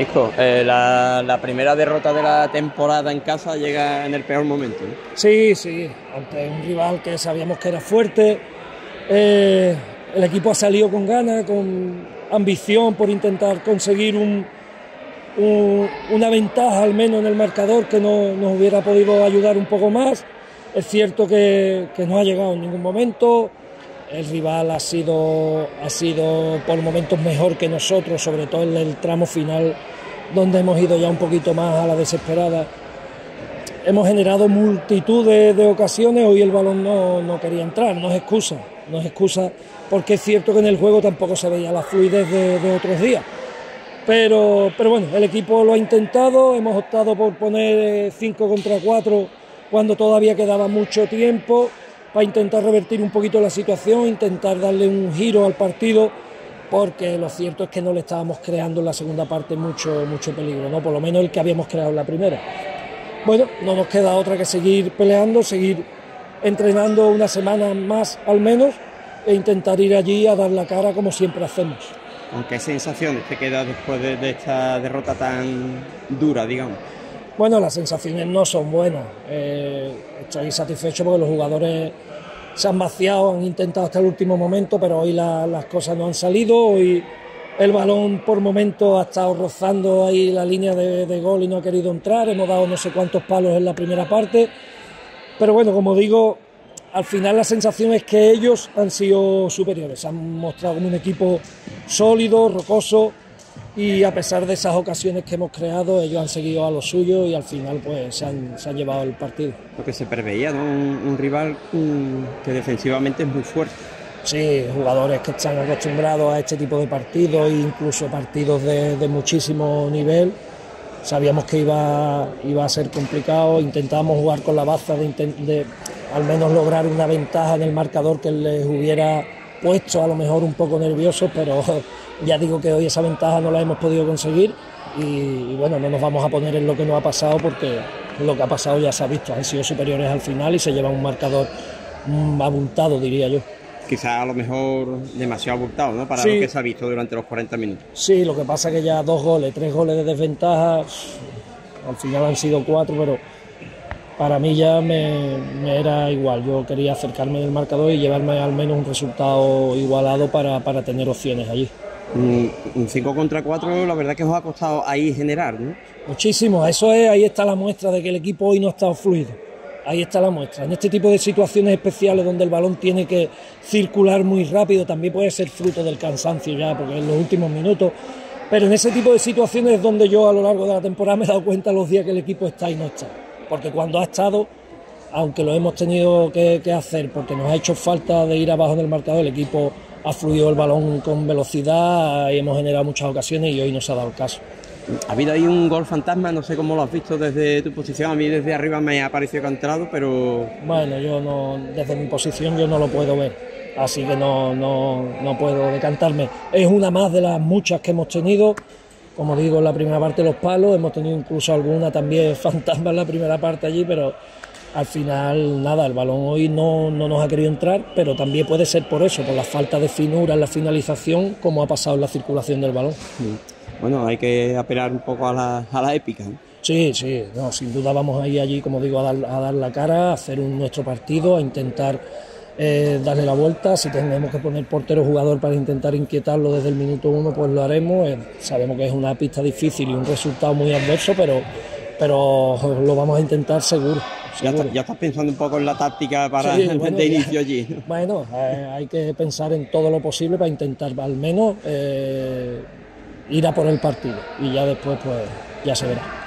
Isco, la primera derrota de la temporada en casa llega en el peor momento, ¿no? Sí, sí, ante un rival que sabíamos que era fuerte. El equipo ha salido con ganas, con ambición por intentar conseguir una ventaja al menos en el marcador que nos hubiera podido ayudar un poco más. Es cierto que no ha llegado en ningún momento. El rival ha sido por momentos mejor que nosotros, sobre todo en el tramo final, donde hemos ido ya un poquito más a la desesperada. Hemos generado multitud de ocasiones, hoy el balón no quería entrar, no es excusa, porque es cierto que en el juego tampoco se veía la fluidez de otros días. Pero bueno, el equipo lo ha intentado, hemos optado por poner 5 contra 4 cuando todavía quedaba mucho tiempo, para intentar revertir un poquito la situación, intentar darle un giro al partido, porque lo cierto es que no le estábamos creando en la segunda parte mucho peligro, ¿no? Por lo menos el que habíamos creado en la primera. Bueno, no nos queda otra que seguir peleando, seguir entrenando una semana más al menos e intentar ir allí a dar la cara como siempre hacemos. ¿Con qué sensaciones te quedas después de esta derrota tan dura, digamos? Bueno, las sensaciones no son buenas. Estoy satisfecho porque los jugadores se han vaciado, han intentado hasta el último momento, pero hoy las cosas no han salido. Hoy el balón por momentos ha estado rozando ahí la línea de gol y no ha querido entrar. Hemos dado no sé cuántos palos en la primera parte. Pero bueno, como digo, al final la sensación es que ellos han sido superiores. Se han mostrado como un equipo sólido, rocoso, y a pesar de esas ocasiones que hemos creado, ellos han seguido a lo suyo y al final pues se han llevado el partido. Lo que se preveía, ¿no? Un rival que defensivamente es muy fuerte. Sí, jugadores que están acostumbrados a este tipo de partidos, incluso partidos de muchísimo nivel. Sabíamos que iba a ser complicado, intentábamos jugar con la baza de al menos lograr una ventaja en el marcador que les hubiera puesto a lo mejor un poco nerviosos, pero ya digo que hoy esa ventaja no la hemos podido conseguir y bueno, no nos vamos a poner en lo que nos ha pasado, porque lo que ha pasado ya se ha visto, han sido superiores al final y se llevan un marcador abultado, diría yo. Quizás a lo mejor demasiado abultado, ¿no? Para sí, lo que se ha visto durante los 40 minutos. Sí, lo que pasa es que ya 2 goles, 3 goles de desventaja, al final han sido 4, pero para mí ya me era igual. Yo quería acercarme del marcador y llevarme al menos un resultado igualado para tener opciones allí. Un 5 contra 4, la verdad que os ha costado ahí generar, ¿no? Muchísimo, ahí está la muestra de que el equipo hoy no ha estado fluido. Ahí está la muestra. En este tipo de situaciones especiales donde el balón tiene que circular muy rápido, también puede ser fruto del cansancio ya, porque en los últimos minutos. Pero en ese tipo de situaciones es donde yo a lo largo de la temporada me he dado cuenta los días que el equipo está y no está. Porque cuando ha estado, aunque lo hemos tenido que hacer porque nos ha hecho falta de ir abajo en el marcador, el equipo ha fluido el balón con velocidad y hemos generado muchas ocasiones y hoy no se ha dado el caso. Ha habido ahí un gol fantasma, no sé cómo lo has visto desde tu posición, a mí desde arriba me ha parecido que ha entrado, pero... Bueno, yo no, desde mi posición yo no lo puedo ver, así que no puedo decantarme. Es una más de las muchas que hemos tenido. Como digo, en la primera parte los palos, hemos tenido incluso alguna también fantasma en la primera parte allí, pero al final nada, el balón hoy no nos ha querido entrar, pero también puede ser por eso, por la falta de finura en la finalización, como ha pasado en la circulación del balón. Bueno, hay que apelar un poco a la épica, ¿no? Sí, no, sin duda vamos a ir allí, como digo, a dar la cara, a hacer nuestro partido, a intentar darle la vuelta. Si tenemos que poner portero jugador para intentar inquietarlo desde el minuto 1, pues lo haremos. Sabemos que es una pista difícil y un resultado muy adverso, pero lo vamos a intentar seguro. Ya estás pensando un poco en la táctica para de inicio allí, ¿no? Bueno, hay que pensar en todo lo posible para intentar al menos ir a por el partido y ya después pues ya se verá.